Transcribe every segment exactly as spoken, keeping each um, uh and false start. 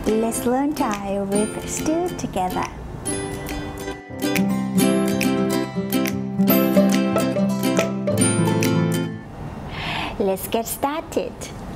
Let's learn Thai with Stu together. Let's get started.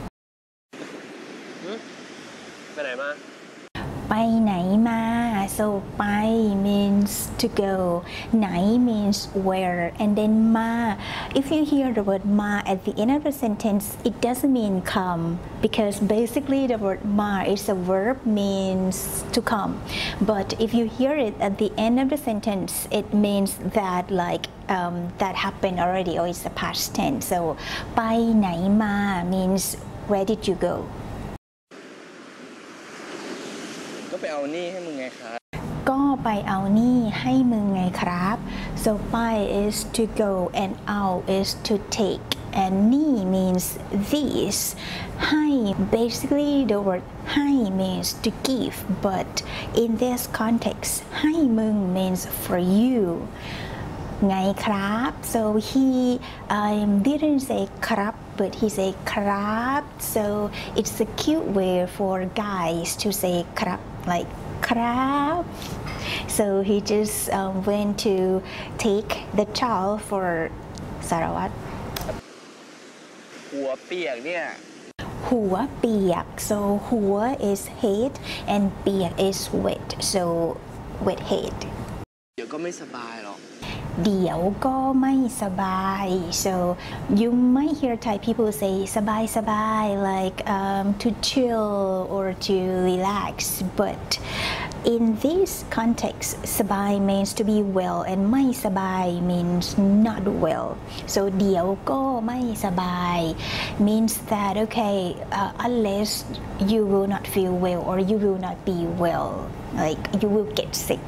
ไปไหนมาไปไหนมา so ไป means to go ไหน means where and then มา if you hear the word มา at the end of the sentence it doesn't mean come because basically the word มา is a verb means to come but if you hear it at the end of the sentence it means that like um, that happened already or it's the past tense so ไปไหนมา means where did you go ก็ไปเอานี่ให้มึงไงครับก็ไปเอานี่ให้มึงไงครับ so ไป is to go and เอา is to take and นี่ means these ให้ basically the word ให้ means to give but in this context ให้มึง means for youไงครับ so he um, didn't say ครับ but he said ครับ so it's a cute way for guys to say ครับlike ครับ so he just um, went to take the child for สารวัตรหัวเปียกเนี่ยหัวเปียก so หัว is head and เปียก is wet so wet head เดี๋ยวก็ไม่สบายหรอกเดี๋ยวก็ไม่สบาย so you might hear Thai people say สบายสบาย like um, to chill or to relax but in this context สบาย means to be well and ไม่สบาย means not well so เดี๋ยวก็ไม่สบาย means that okay uh, unless you will not feel well or you will not be well like you will get sick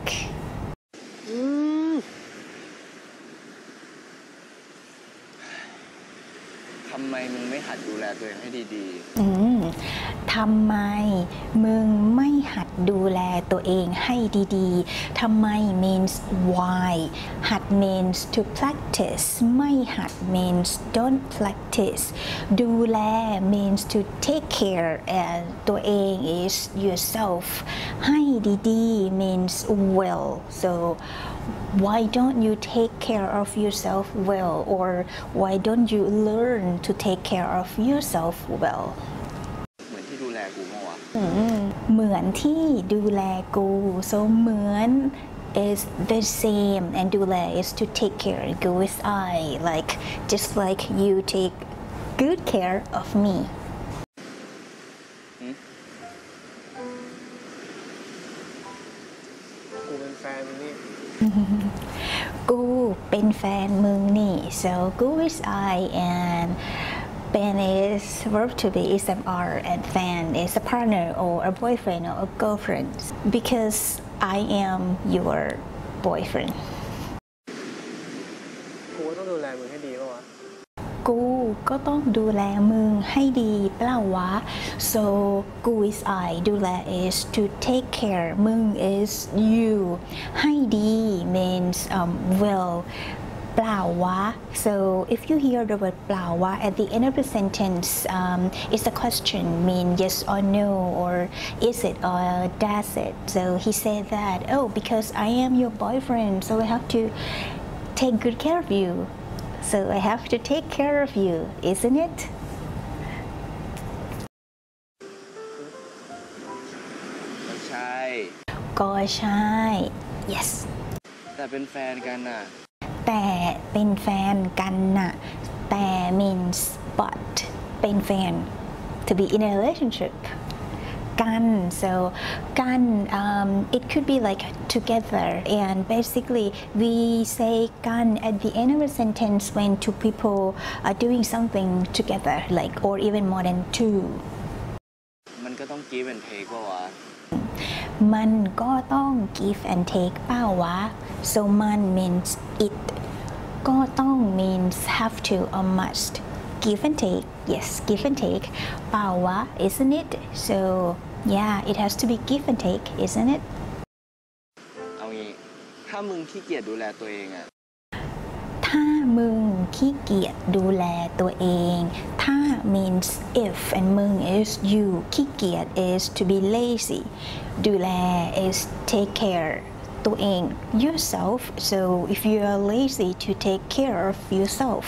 ทำไมมึงไม่หัดดูแลตัวเองให้ดีๆอืมทำไมมึงไม่หัดดูแลตัวเองให้ดีๆทำไม means why หัด means to practice ไม่หัด means don't practice ดูแล means to take care and ตัวเอง is yourself ให้ดีๆ means well so why don't you take care of yourself well or why don't you learn to take care of yourself well เหมือนที่ดูแลกูเมื่อวานเหมือนที่ดูแลกู so เหมือน is the same and ดูแล is to take care go with I like just like you take good care of me กูเป็นแฟนมึงนี่กูเป็นแฟนมึงนี่ so go is I and Ben is verb to be is M R and fan is a partner or a boyfriend or a girlfriend because I am your boyfriend กูต้องดูแลมึงให้ดีป่ะวะกูก็ต้องดูแลมึงให้ดีเปล่าวะ so กู is I ดูแล is to take care มึง is you ให้ดี means um, well เปล่าวะ so if you hear the word เปล่าวะ at the end of the sentence um, it's a question mean yes or no or is it or does it so he said that oh because I am your boyfriend so I have to take good care of you so I have to take care of you isn't it ก็ใช่ก็ใช่ yes แต่เป็นแฟนกันน่ะแต่เป็นแฟนกันน่ะแต่ means but เป็นแฟน to be in a relationship กัน so กัน um, it could be like together and basically we say กัน at the end of a sentence when two people are doing something together like or even more than two มันก็ต้อง give and take ป่ะวะมันก็ต้อง give and take เปล่าวะ so มัน means it ก็ต้อง means have to or must give and take yes give and take เปล่าวะ isn't it so yeah it has to be give and take isn't it เอางี้ถ้ามึงขี้เกียจดูแลตัวเองอะถ้ามึงขี้เกียจดูแลตัวเองถ้า means if and มึง is you ขี้เกียจ is to be lazy ดูแล is take care ตัวเอง yourself so if you are lazy to take care of yourself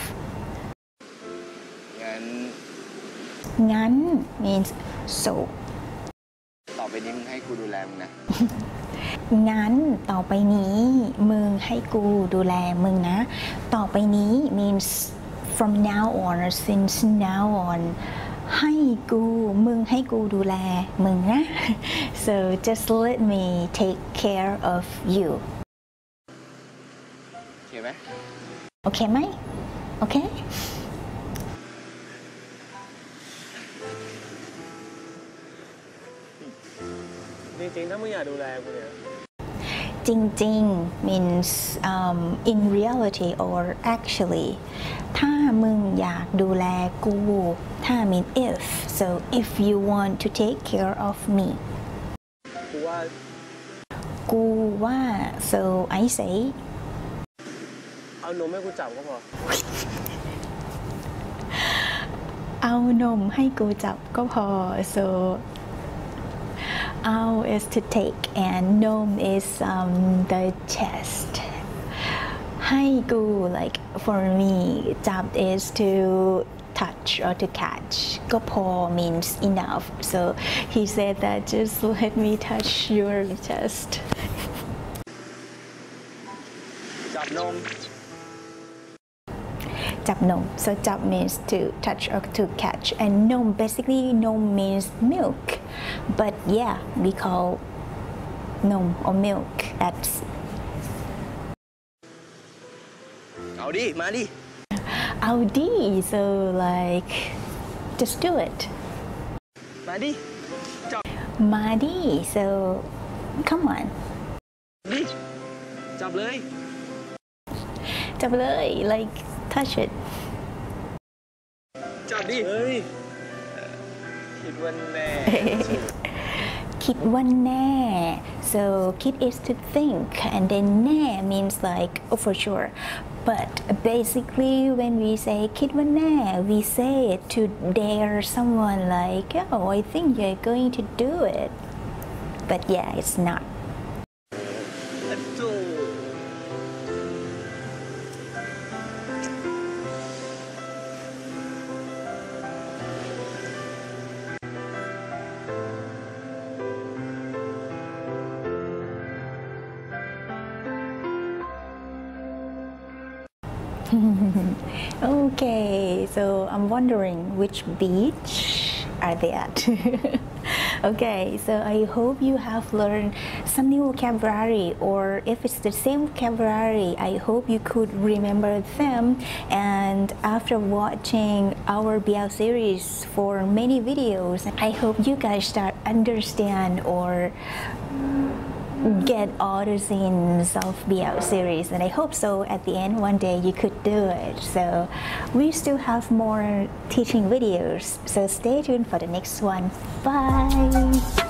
งั้นงั้น means so ต่อไปนี้มึงให้กูดูแลมึงนะงั้นต่อไปนี้มึงให้กูดูแลมึงนะต่อไปนี้ means from now on or since now on ให้กูมึงให้กูดูแลมึงนะ so just let me take care of you โอเคไหมโอเคไหมโอเคจริงๆถ้ามึงอยากดูแลกูเนี่ยจริงๆ means um, in reality or actually ถ้ามึงอยากดูแลกูถ้า mean if so if you want to take care of me กูว่ากูว่า so I say เอานมให้กูจับก็พอเอานมให้กูจับก็พอ so Ow is to take and nom is um, the chest ให้กู like for me จับ is to touch or to catch ก็พอ means enough so he said that just let me touch your chest จับนมจับนม so จับ means to touch or to catch and nom basically nom means milk but yeah we call nom or milk that's เอาดิมาดิเอาดิ so like just do it มาดิจับมาดิ so come on ดิจับเลยจับเลย like touch it จับดิเฮ้ยคิดว่าแน่คิดว่าแน่ so คิด is to think and then แน่ means like oh for sure but basically when we say คิดว่าแน่ we say it to dare someone like oh I think you're going to do it but yeah it's not Okay, so I'm wondering which beach are they at? Okay, so I hope you have learned some new vocabulary, or if it's the same vocabulary, I hope you could remember them. And after watching our B L series for many videos, I hope you guys start understand or get all the scenes of B L series, and I hope so at the end one day you could do it. So we still have more teaching videos, so stay tuned for the next one. Bye.